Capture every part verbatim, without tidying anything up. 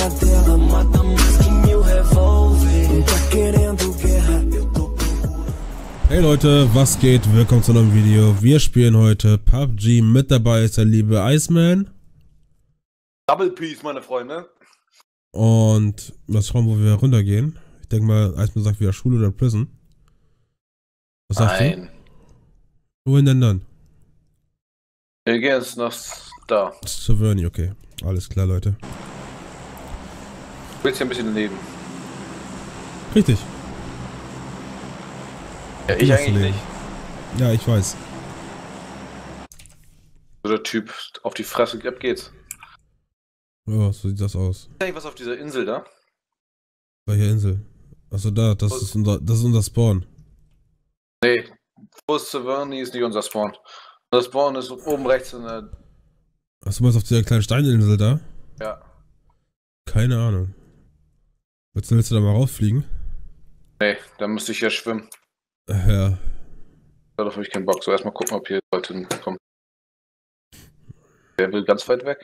na terra, mata mais que mil Revólver. Tá querendo guerra, eu tô procurando. Hey Leute, was geht? Willkommen zu einem Video. Wir spielen heute P U B G. Mit dabei ist der liebe Iceman. Double Peace, meine Freunde. Und mal schauen, wo wir runtergehen. Ich denke mal, Iceman sagt wieder Schule oder Prison. Was sagst Nein. du? Wohin denn dann? Wir gehen jetzt nach da. Saverny, okay. Alles klar, Leute. Du willst hier ein bisschen leben. Richtig. Ja, ich eigentlich leben. nicht. Ja, ich weiß. So der Typ auf die Fresse, ab geht's. Ja, so sieht das aus. Ist eigentlich was auf dieser Insel da? Welche Insel? Achso, da, das ist unser, das ist unser Spawn. Nee, wo ist Saverny, ist nicht unser Spawn. Unser Spawn ist oben rechts in der... Achso, du meinst auf dieser kleinen Steininsel da? Ja. Keine Ahnung. Willst, willst du da mal rauffliegen? Nee, da müsste ich ja schwimmen. Ja. Darauf habe ich keinen Bock. So, erstmal gucken, ob hier Leute hinkommen. Wer will ganz weit weg?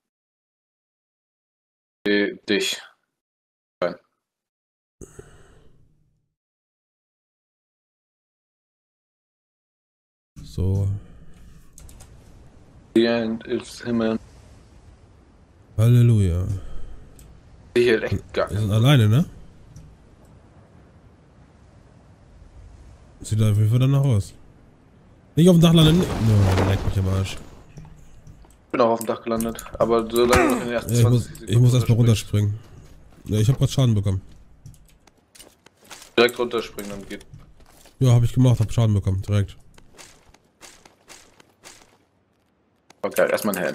Nee, dich. Nein. So. The end is him. Halleluja. Hier echt gar Wir sind nicht. alleine, ne? Sieht auf jeden Fall danach aus. Nicht auf dem Dach landen. No, leck mich am Arsch. Ich bin auch auf dem Dach gelandet, aber so lange noch in den ersten Ja, ich muss, zwanzig ich muss erstmal runterspringen. runterspringen. Ja, ich habe gerade Schaden bekommen. Direkt runterspringen, dann geht. Ja, habe ich gemacht, habe Schaden bekommen, direkt. Okay, erstmal ein Helm.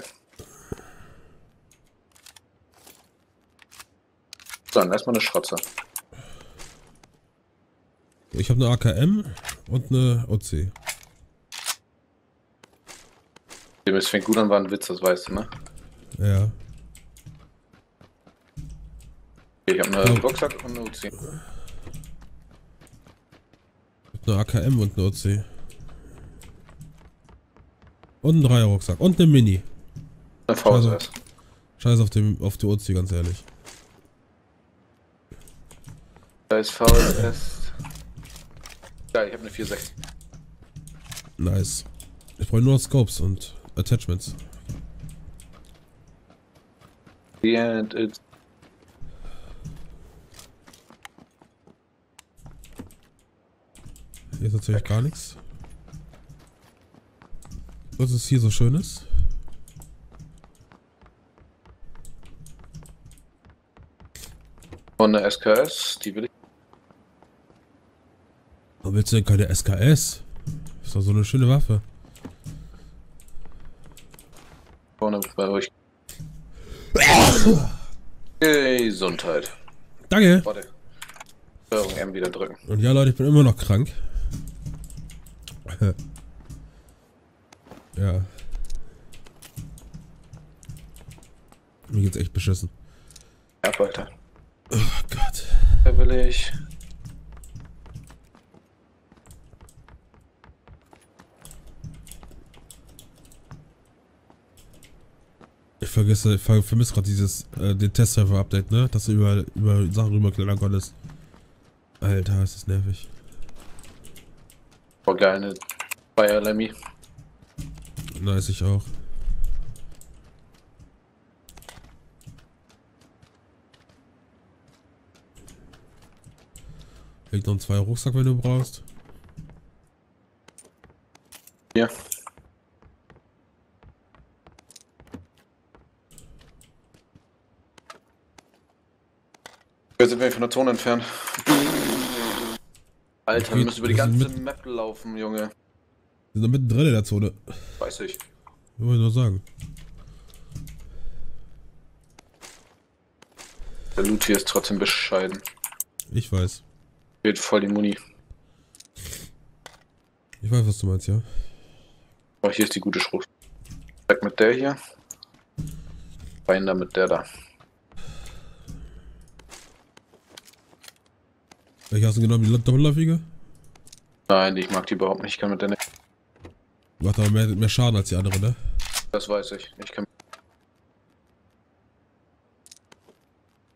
So, dann erstmal eine Schrotze. Ich habe eine A K M und eine O C. Es fängt gut an, war ein Witz, das weißt du, ne? Ja. Ich habe einen Rucksack und eine U C. Ich hab eine A K M und eine O C. Und einen Dreier-Rucksack. Und eine Mini. Eine V S S. Scheiß auf, dem, auf die O C, ganz ehrlich. Da ist V S S. Ja, ich habe eine vier sechs. Nice. Ich brauche nur noch Scopes und Attachments. The end is... Hier ist natürlich gar nichts. Was ist hier so Schönes? Und eine S K S, die will ich. Warum willst du denn keine S K S? Ist doch so eine schöne Waffe. Vorne bei euch. Gesundheit. Danke! Warte. Steuerung M wieder drücken. Und ja, Leute, ich bin immer noch krank. Ja. Mir geht's echt beschissen. Ja, weiter. Oh Gott. Da will ich. Ich vergesse, ich ver vermisse gerade dieses, äh, den Testserver-Update, ne? Dass du über, über Sachen rüberklettern konntest. Alter, ist das nervig. Boah, geil, eine Bayer Lemmy. Nice, ich auch. Liegt noch ein zwei Rucksack, wenn du brauchst. Ja. Wir sind wir von der Zone entfernt. Alter, wir müssen über die wir sind ganze mit- Map laufen, Junge. Wir sind mittendrin in der Zone. Weiß ich. Wollte ich nur sagen. Der Loot hier ist trotzdem bescheiden. Ich weiß. Fehlt voll die Muni. Ich weiß, was du meinst, ja. Oh, hier ist die gute Schrot. Weg mit der hier. Rein da mit der da. Welche hast du genommen? Die doppelläufige? Nein, ich mag die überhaupt nicht. Ich kann mit der nicht. Macht aber mehr, mehr Schaden als die andere, ne? Das weiß ich. Ich kann.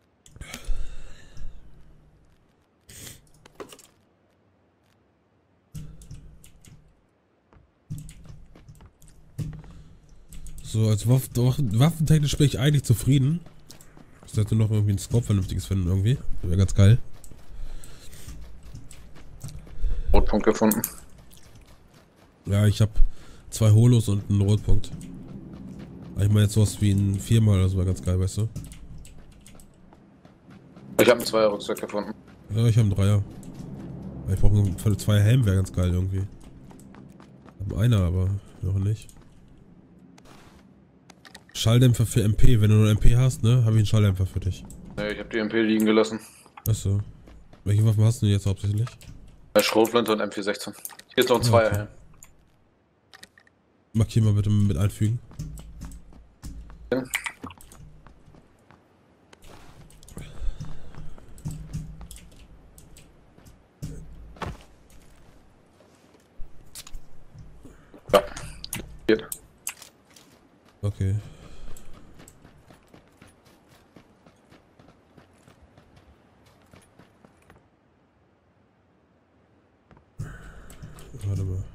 So, als Waff waffentechnisch bin ich eigentlich zufrieden. Ich sollte noch irgendwie ein Scope vernünftiges finden irgendwie. Wäre ganz geil. Rotpunkt gefunden. Ja, ich habe zwei Holos und einen Rotpunkt. Ich meine jetzt sowas wie ein viermal oder so, wäre ganz geil, weißt du? Ich habe einen Zweier-Rucksack gefunden. Ja, ich habe einen Dreier. Ich brauche einen zwei Helm, wäre ganz geil irgendwie. Ich habe einer, aber noch nicht. Schalldämpfer für M P, wenn du nur M P hast, ne, habe ich einen Schalldämpfer für dich. Ne, ich habe die M P liegen gelassen. Achso. Welche Waffen hast du jetzt hauptsächlich? Schrotflinte und M vier sechzehn. Hier ist noch ein Zweier. Okay. Markier mal bitte mit einfügen. Ja. Ja. Hier. Okay. Warte mal.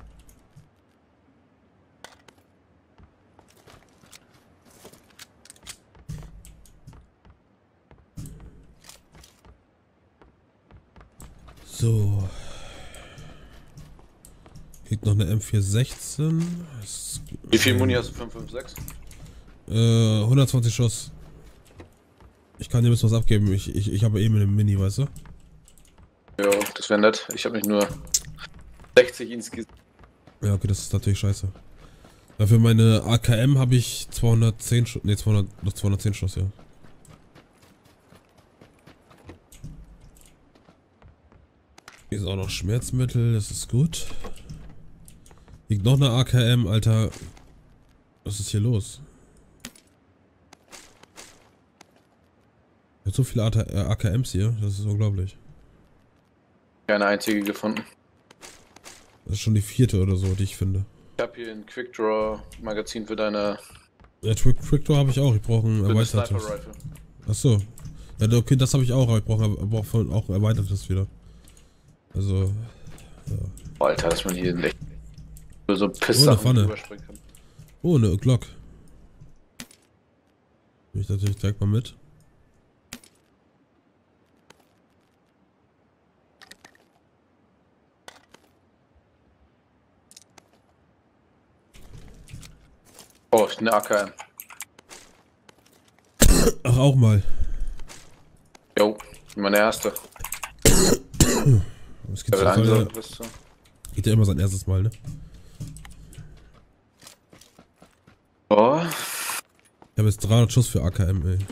So. Kriegt noch eine M vier sechzehn. Das, Wie viel Muni hast du? fünf fünf sechs? Äh, hundertzwanzig Schuss. Ich kann dir ein bisschen was abgeben. Ich, ich, ich habe eben eine Mini, weißt du? Ja, das wäre nett. Ich habe mich nur sechzig insgesamt. Ja, okay, das ist natürlich scheiße. Ja, für meine A K M habe ich zweihundertzehn Schuss. Ne, zweihundert, noch zweihundertzehn Schuss, ja. Hier ist auch noch Schmerzmittel, das ist gut. Liegt noch eine A K M, Alter. Was ist hier los? Ich hab so viele A K Ms hier, das ist unglaublich. Keine einzige gefunden. Das ist schon die vierte oder so, die ich finde. Ich habe hier ein Quick Draw Magazin für deine. Ja, Quick, Quick Draw habe ich auch, ich brauche ein erweitertes. Achso. Ja, okay, das habe ich auch, aber ich brauche brauch auch erweitertes wieder. Also. Ja. Oh, Alter, dass man hier echt so Pisssachen oh, überspringen kann. Oh, eine Glock. Nehme ich natürlich direkt mal mit. Oh, eine A K M. Ach, auch mal. Jo, meine erste. Es geht, ja, ja, geht ja immer sein erstes Mal, ne? Oh. Ich habe jetzt dreihundert Schuss für A K M, ey.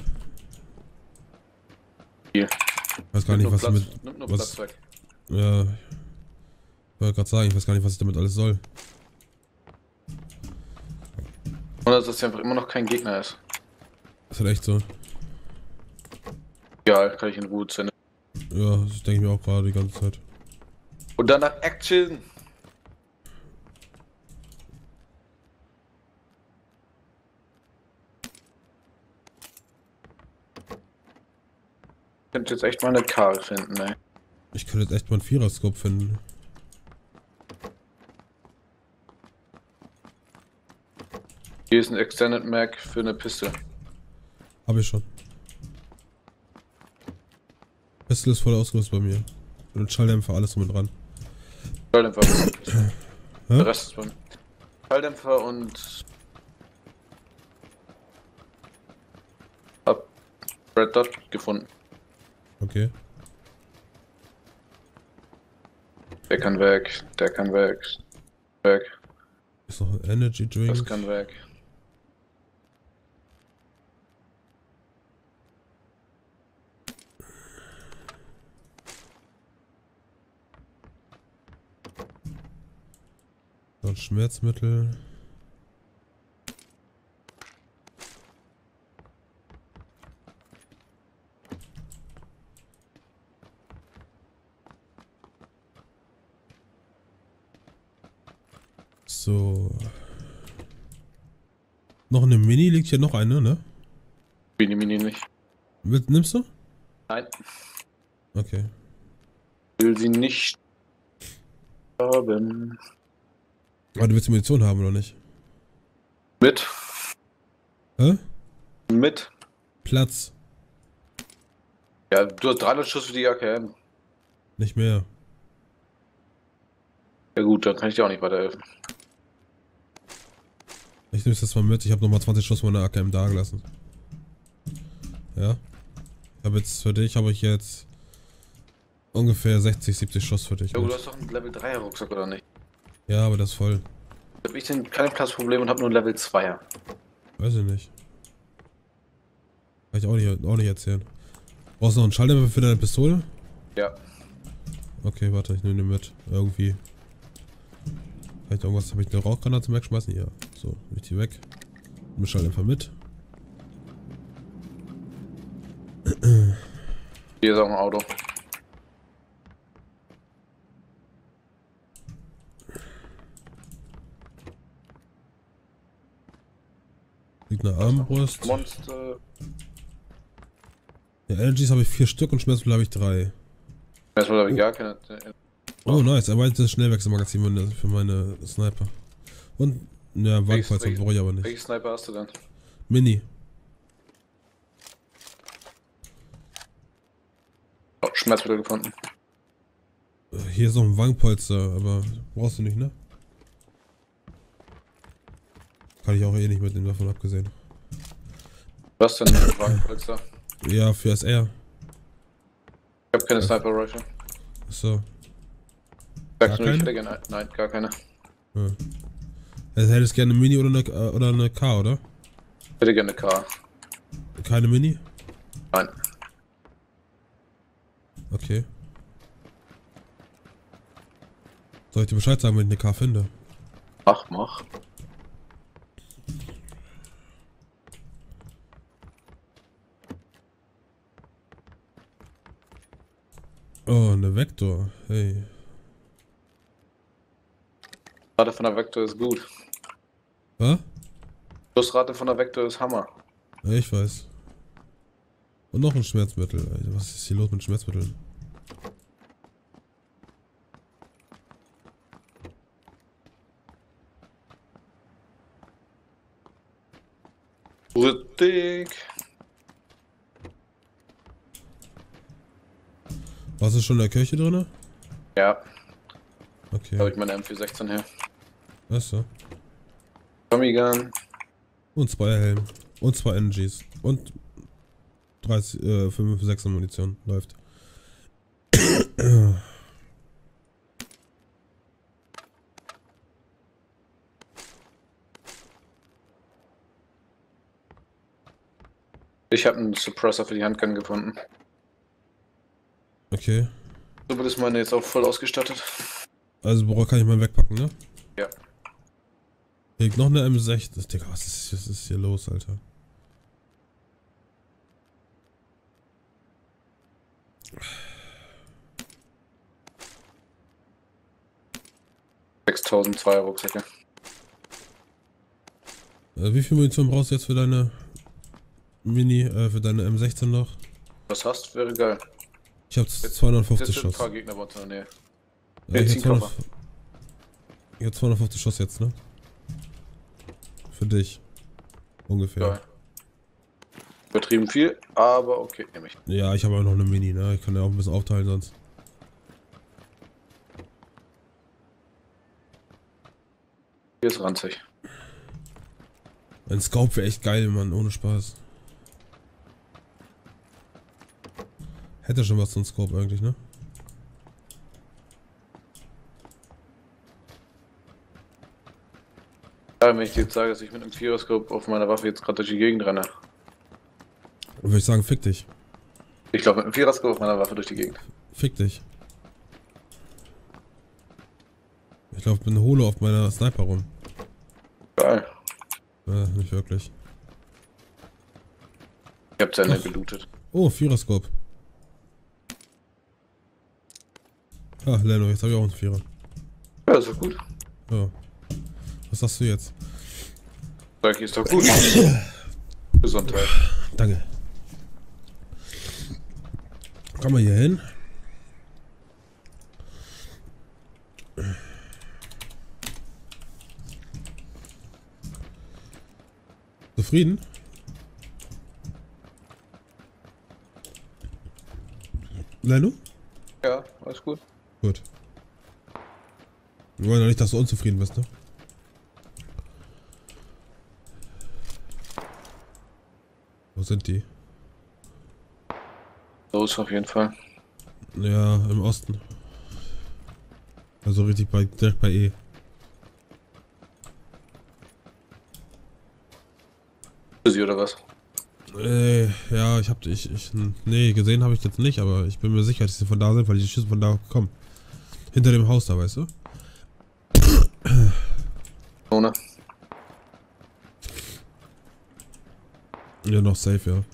Hier. Ich weiß gar nicht, was Platz, damit. Nimmt nur was, Platz weg. Ja. Ich wollte gerade sagen, ich weiß gar nicht, was ich damit alles soll. Oder dass das einfach immer noch kein Gegner ist. Ist halt echt so. Egal, kann ich in Ruhe zünden. Ja, das denke ich mir auch gerade die ganze Zeit. Und danach Action! Ich könnte jetzt echt mal eine Karl finden, ey. Ich könnte jetzt echt mal einen Vierer-Scope finden. Hier ist ein Extended Mag für eine Piste. Hab ich schon. Pistol ist voll ausgerüstet bei mir. Und Schalldämpfer, alles drum und dran. Schalldämpfer. Der Rest ist bei mir. Schalldämpfer und hab Red Dot gefunden. Okay. Der kann weg, der kann weg. Weg. Ist noch ein Energy Drink. Das kann weg. Noch Schmerzmittel. So. Noch eine Mini, liegt hier noch eine, ne? Mini Mini nicht. Will, nimmst du? Nein. Okay. Will sie nicht haben. Aber du willst die Munition haben, oder nicht? Mit. Hä? Mit. Platz. Ja, du hast dreihundert Schuss für die A K M. Nicht mehr. Ja gut, dann kann ich dir auch nicht weiterhelfen. Ich nehme es jetzt mal mit. Ich habe nochmal zwanzig Schuss von der A K M da gelassen. Ja. Ich habe jetzt für dich, habe ich jetzt ungefähr sechzig, siebzig Schuss für dich. Ja, du mit. hast doch einen Level dreier Rucksack, oder nicht? Ja, aber das ist voll. Hab ich denn keine Platzprobleme und habe nur einen Level zweier. Weiß ich nicht. Kann ich auch nicht, auch nicht erzählen. Brauchst du noch einen Schalldämpfer für deine Pistole? Ja. Okay, warte, ich nehme den mit. Irgendwie. Kann ich irgendwas, habe ich eine Rauchgranate zum Wegschmeißen? Ja. So, nehme ich die weg. Nimm Schalldämpfer mit. Hier ist auch ein Auto. Liegt eine Armbrust. Monster. Ja, Energies habe ich vier Stück und Schmerzmittel habe ich drei. Erstmal habe ich gar keine. Oh, nice. Erweitertes Schnellwechselmagazin für meine Sniper. Und, ja, Wandpalzer brauche ich aber nicht. Welchen Sniper hast du denn? Mini. Oh, Schmerzmittel gefunden. Hier ist noch ein Wangpolster, aber brauchst du nicht, ne? Kann ich auch eh nicht mitnehmen, davon abgesehen. Was denn für Wagenpolster? Ja, für S R. Ich habe keine Sniper Rifle. Achso. Sagst Gar du, ich keine? hätte gerne. Nein, gar keine. Ja. Also hättest gerne eine Mini oder eine, oder eine K, oder? Ich hätte gerne eine K. Keine Mini? Nein. Okay. Soll ich dir Bescheid sagen, wenn ich eine K finde? Mach, mach. Oh, eine Vektor. Hey. Rate von der Vektor ist gut. Was? Schlussrate von der Vektor ist Hammer. Ja, ich weiß. Und noch ein Schmerzmittel. Alter, was ist hier los mit Schmerzmitteln? Richtig. Was ist schon in der Kirche drin? Ja, Okay. da habe ich meine M vier sechzehn her. Achso. Tommy Gun. Und zwei Helm. Und zwei N Gs. Und dreißig, äh, fünf, sechs Munition. Läuft. Ich habe einen Suppressor für die Handgun gefunden. Okay. So ist meine jetzt auch voll ausgestattet. Also, worauf kann ich mal wegpacken, ne? Ja. Hier liegt noch eine M sechzehn. Digga, was ist, was ist hier los, Alter? sechstausendzwei Rucksäcke. Äh, wie viel Munition brauchst du jetzt für deine Mini, äh, für deine M sechzehn noch? Was hast, wäre geil. Ich hab zweihundertfünfzig Jetzt sind ein Schuss. paar Gegner bei uns in der Nähe. Ja, ich, Jetzt hab ziehen Koffer. zweihundert, ich hab zweihundertfünfzig Schuss jetzt, ne? Für dich. Ungefähr. Geil. Übertrieben viel, aber okay, nehme ich. Ja, ich habe auch noch eine Mini, ne? Ich kann ja auch ein bisschen aufteilen sonst. Hier ist ranzig. Ein Scope wäre echt geil, Mann, ohne Spaß. Hätte schon was zum Scope eigentlich, ne? Ja, wenn ich dir jetzt sage, dass ich mit einem Vierer-Scope auf meiner Waffe jetzt gerade durch die Gegend renne. Würde ich sagen, fick dich. Ich glaube mit einem Vierer-Scope auf meiner Waffe durch die Gegend. Fick dich. Ich glaube, ich bin Holo auf meiner Sniper rum. Geil. Ja, nicht wirklich. Ich hab zu Ende Ach. gelootet. Oh, Vierer-Scope. Ah, Leno, jetzt habe ich auch einen Vierer. Ja, ist doch gut. Ja. Was sagst du jetzt? Sag ich, ist doch gut. Gesundheit. Danke. Komm mal hier hin. Zufrieden? Lenno? Ja, alles gut. Gut. Wir wollen ja nicht, dass du unzufrieden bist, ne? Wo sind die? Los auf jeden Fall. Ja, im Osten. Also richtig bei, direkt bei E. Für sie oder was? Äh, ja, ich hab ich, ich nee, gesehen habe ich jetzt nicht, aber ich bin mir sicher, dass sie von da sind, weil die Schüsse von da kommen. Hinter dem Haus da, weißt du? Ohne. Ja, noch safe, ja.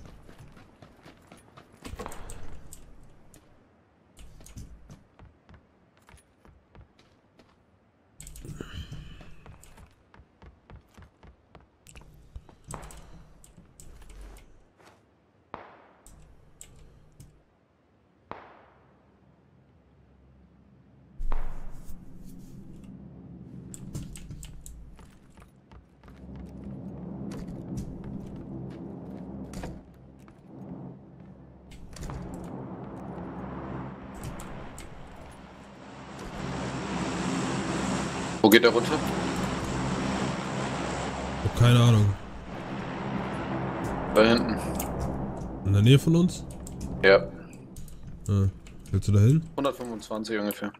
Wo geht er runter? Hab keine Ahnung. Da hinten. In der Nähe von uns? Ja. Ja. Willst du da hin? hundertfünfundzwanzig ungefähr.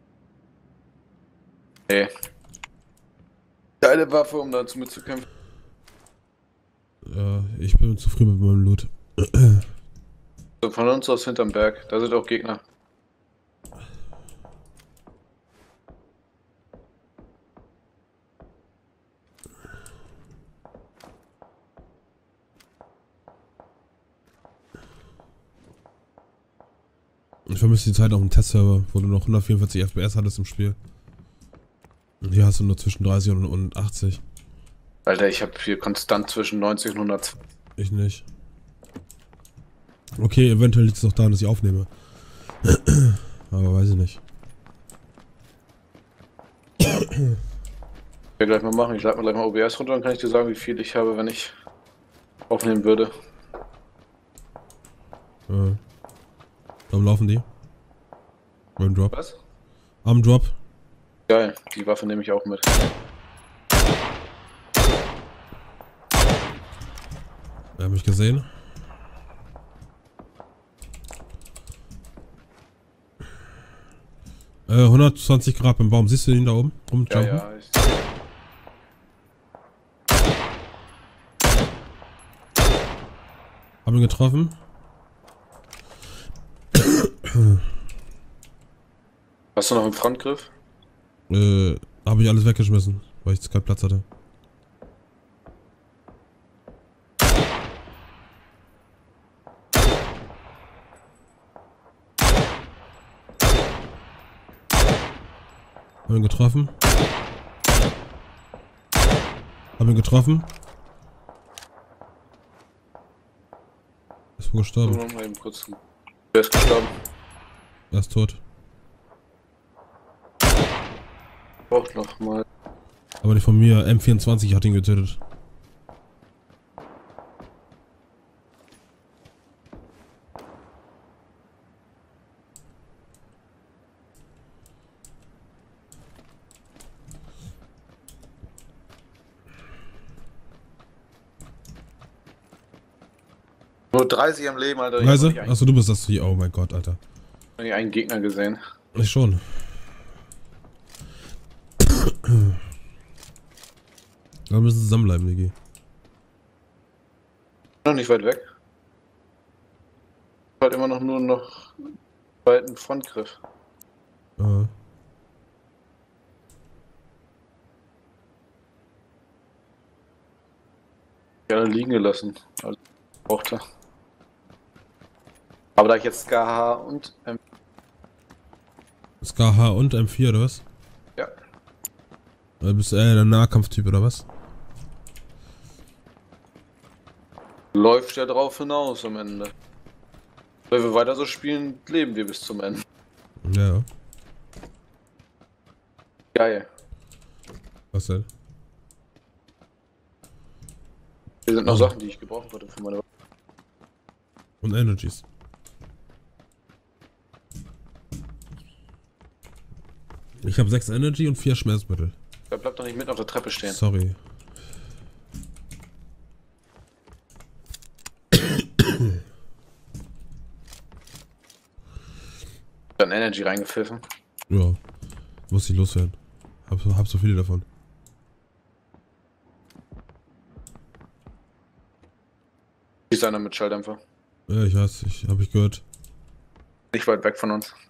Nee. Geile Waffe, um dazu mitzukämpfen. Ja, ich bin zufrieden mit meinem Loot. So, von uns aus hinterm Berg. Da sind auch Gegner. Ich vermisse die Zeit auf dem Testserver, wo du noch hundertvierundvierzig F P S hattest im Spiel. Und hier hast du nur zwischen dreißig und achtzig. Alter, ich habe hier konstant zwischen neunzig und hundert. Ich nicht. Okay, eventuell liegt es auch daran, dass ich aufnehme. Aber weiß ich nicht. Ich will gleich mal machen. Ich lade mir gleich mal O B S runter, dann kann ich dir sagen, wie viel ich habe, wenn ich aufnehmen würde. Ja. Warum laufen die? Beim Drop. Was? Am Drop. Geil, die Waffe nehme ich auch mit. Er hat mich gesehen. Äh, hundertzwanzig Grad im Baum. Siehst du ihn da oben? Ja, Rumjumpen? ja. Ich... Hab ihn getroffen. Hast du noch einen Frontgriff? Äh, habe ich alles weggeschmissen, weil ich jetzt keinen Platz hatte. Hab ihn getroffen. Hab ihn getroffen. Ist wohl gestorben. So, mal eben kurz. Wer ist gestorben? Er ist tot. Braucht noch mal. Aber die von mir, M vierundzwanzig, hat ihn getötet. Nur dreißig am Leben, Alter. Ich Reise? hab noch nicht Achso, du bist das hier. Oh mein Gott, Alter. einen, nicht einen Gegner gesehen. Ich schon. Wir müssen zusammenbleiben, Niki. Noch nicht weit weg. Halt immer noch nur noch weiten Frontgriff. Ja. Ja, liegen gelassen. Also braucht er. Aber da ich jetzt K H und ähm, S K H und M vier, oder was? ja. Oder bist du eher der Nahkampftyp, oder was? Läuft ja drauf hinaus am Ende. Wenn wir weiter so spielen, leben wir bis zum Ende. Ja. Geil. Was denn? Hier sind noch Oh. Sachen, die ich gebrauchen würde für meine. Und Energies. Ich habe sechs Energy und vier Schmerzmittel. Der bleibt doch nicht mitten auf der Treppe stehen. Sorry. Dann Energy reingepfiffen. Ja. Muss ich loswerden. Hab, hab so viele davon. Ist einer mit Schalldämpfer. Ja, ich weiß, ich hab ich gehört. Nicht weit weg von uns.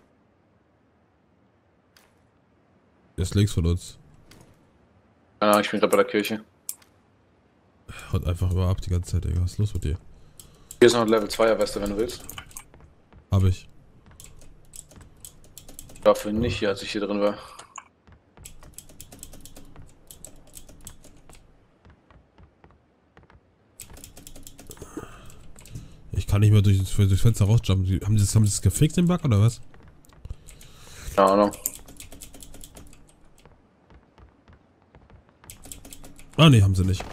Der ist links von uns. Ja, ich bin gerade bei der Kirche. Haut einfach immer ab die ganze Zeit, Digga. Was ist los mit dir? Hier ist noch ein Level zweier Weste, wenn du willst. Hab ich. Dafür nicht, hier, als ich hier drin war. Ich kann nicht mehr durch, durchs Fenster rausjumpen. Die- Haben sie das, haben sie das gefixt, den Bug, oder was? Keine Ahnung. Ah, nee, haben sie nicht.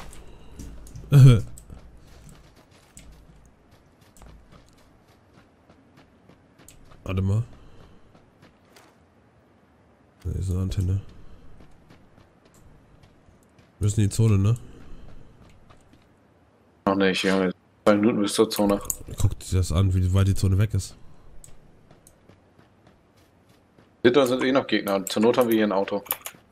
Warte mal. Da ist eine Antenne. Wir müssen in die Zone, ne? Noch nicht, Junge. Zwei Minuten bis zur Zone. Guckt sich das an, wie weit die Zone weg ist. Hinter uns sind eh noch Gegner. Zur Not haben wir hier ein Auto.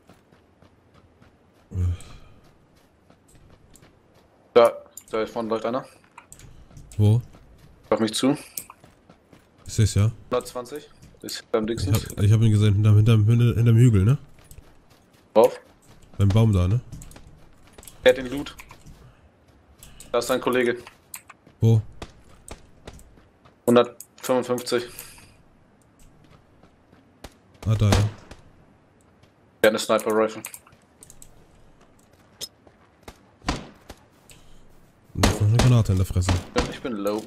Da, da vorne läuft einer. Wo? Auf mich zu. Ich seh's ja. hundertzwanzig. Das ist beim Ich Dixon. hab, ich hab ihn gesehen, hinterm, hinterm, hinter- hinterm Hügel, ne? Drauf. Beim Baum da, ne? Er hat den Loot. Da ist sein Kollege. Wo? hundertfünfundfünfzig. Ah, da, ja. Der hat eine Sniper Rifle. Und jetzt noch eine Granate in der Fresse. Ich bin low.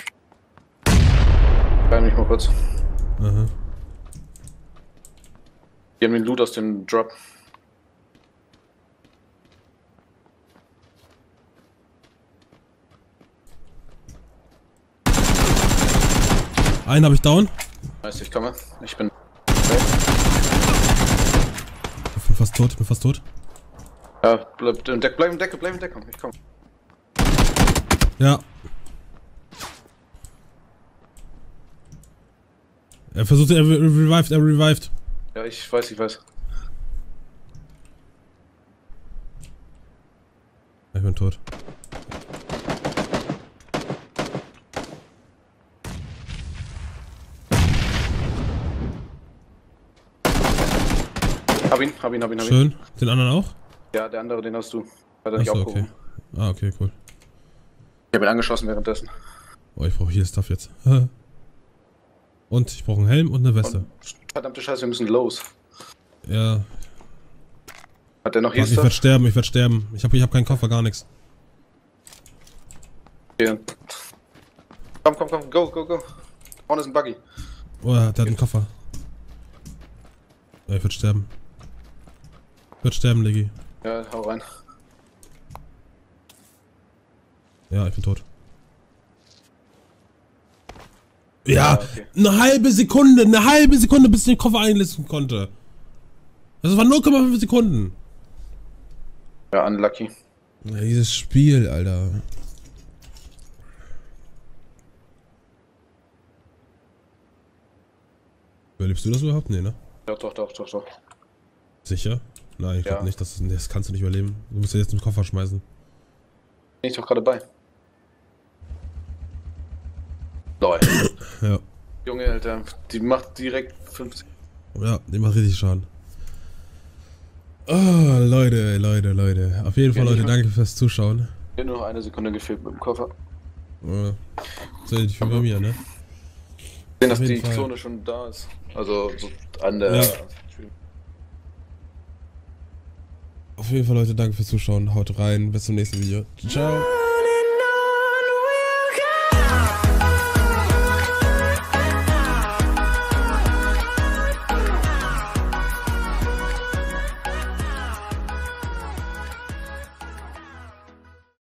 Bleib mich mal kurz. Aha. Die haben den Loot aus dem Drop. Einen habe ich down. Heißt, ich komme. Ich bin. Ich bin fast tot, ich bin fast tot. Ja, bleib im Deck, bleib im Deck, bleib im Deck. Ich komm. Ja. Er versucht, er re- revived, er revived. Ja, ich weiß, ich weiß. Ich bin tot. Hab ihn, hab ihn, hab ihn, hab ihn. Schön. Den anderen auch? Ja, der andere, den hast du. Hat er nicht Achso, aufgehoben. okay. Ah, okay, cool. Ich hab ihn angeschossen währenddessen. Oh, ich brauche hier Stuff jetzt. Und ich brauche einen Helm und eine Weste. Und, verdammte Scheiße, wir müssen los. Ja. Hat der noch hier Warte, ich werde Stuff? sterben, ich werde sterben. Ich habe ich hab keinen Koffer, gar nichts. Hier. Komm, komm, komm, go, go, go. Vorne ist ein Buggy. Oh, der hat einen Koffer. Ja, ich werde sterben. Ich werde sterben, Liggi. Ja, hau rein. Ja, ich bin tot. Ja, Ja, okay. eine halbe Sekunde, eine halbe Sekunde, bis ich den Koffer einlisten konnte. Das war null Komma fünf Sekunden. Ja, unlucky. Ja, dieses Spiel, Alter. Überlebst du das überhaupt? Nee, ne? Doch, doch, doch, doch, doch. Sicher? Nein, ich glaube Ja. nicht, das, das kannst du nicht überleben. Du musst ja jetzt den Koffer schmeißen. Bin ich doch gerade bei. Lol. Ja. Junge, Alter, die macht direkt fünfzig. Ja, die macht richtig Schaden. Oh, Leute, Leute, Leute. Auf jeden Fall, Ja, Leute, ich- danke fürs Zuschauen. Mir nur noch eine Sekunde gefehlt mit dem Koffer. Ja. Das ist ja nicht wie bei mir, ne? Sehen, dass Auf die jeden Fall. Zone schon da ist. Also so an der. Ja. Auf jeden Fall, Leute, danke fürs Zuschauen. Haut rein. Bis zum nächsten Video. Ciao.